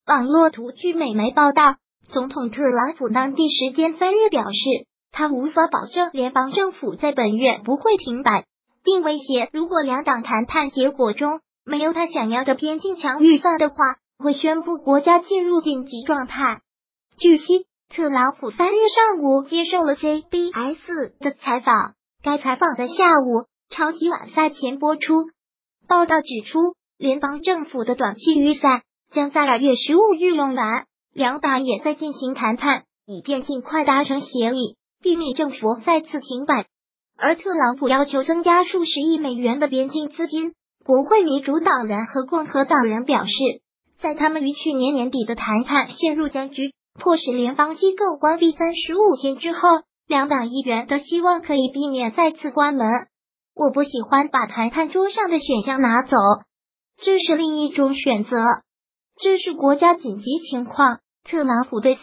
网络图据美媒报道，总统特朗普当地时间3日表示，他无法保证联邦政府在本月不会停摆，并威胁如果两党谈判结果中没有他想要的边境墙预算的话，会宣布国家进入紧急状态。据悉，特朗普3日上午接受了 CBS 的采访，该采访在下午超级晚赛前播出。报道指出，联邦政府的短期预算将在2月15日用完，两党也在进行谈判，以便尽快达成协议，避免政府再次停摆。而特朗普要求增加数十亿美元的边境资金，国会民主党人和共和党人表示，在他们于去年年底的谈判陷入僵局，迫使联邦机构关闭35天之后，两党议员都希望可以避免再次关门。我不喜欢把谈判桌上的选项拿走，这是另一种选择。这是国家紧急情况，特朗普对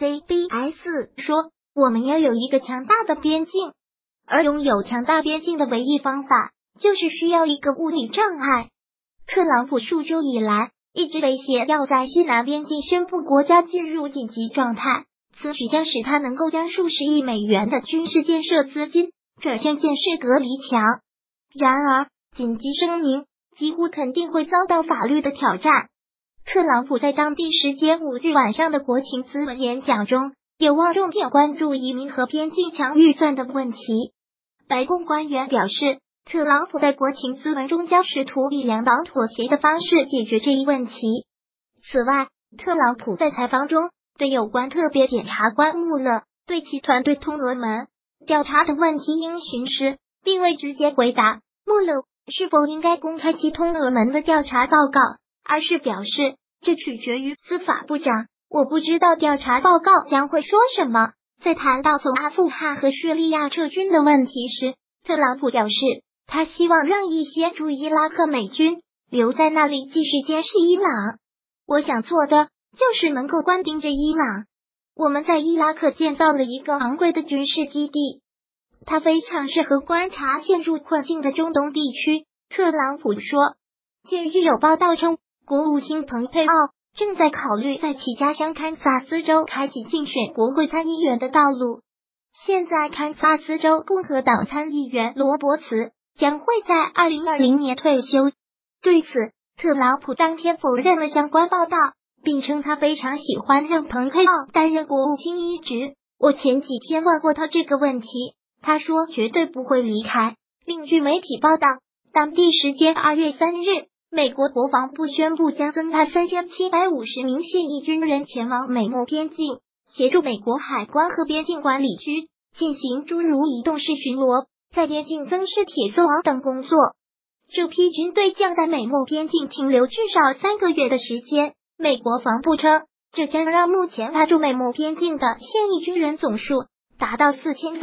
CBS 说，我们要有一个强大的边境，而拥有强大边境的唯一方法就是需要一个物理障碍。特朗普数周以来一直威胁要在西南边境宣布国家进入紧急状态，此举将使他能够将数十亿美元的军事建设资金转向建设隔离墙。然而，紧急声明几乎肯定会遭到法律的挑战。特朗普在当地时间5日晚上的国情咨文演讲中，有望重点关注移民和边境墙预算的问题。白宫官员表示，特朗普在国情咨文中将试图以两党妥协的方式解决这一问题。此外，特朗普在采访中对有关特别检察官穆勒对其团队通俄门调查的问题应询时，并未直接回答穆勒是否应该公开其通俄门的调查报告，而是表示这取决于司法部长，我不知道调查报告将会说什么。在谈到从阿富汗和叙利亚撤军的问题时，特朗普表示，他希望让一些驻伊拉克美军留在那里继续监视伊朗。我想做的就是能够关盯着伊朗。我们在伊拉克建造了一个昂贵的军事基地，它非常适合观察陷入困境的中东地区。特朗普说，近日有报道称，国务卿蓬佩奥正在考虑在其家乡堪萨斯州开启竞选国会参议员的道路。现在堪萨斯州共和党参议员罗伯茨将会在2020年退休。对此，特朗普当天否认了相关报道，并称他非常喜欢让蓬佩奥担任国务卿一职。我前几天问过他这个问题，他说绝对不会离开。另据媒体报道，当地时间2月3日，美国国防部宣布将增派3750名现役军人前往美墨边境，协助美国海关和边境管理局进行诸如移动式巡逻、在边境增设铁丝网等工作。这批军队将在美墨边境停留至少3个月的时间。美国防部称，这将让目前派驻美墨边境的现役军人总数达到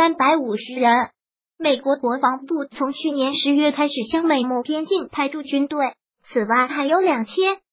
4350人。美国国防部从去年10月开始向美墨边境派驻军队，此外还有2000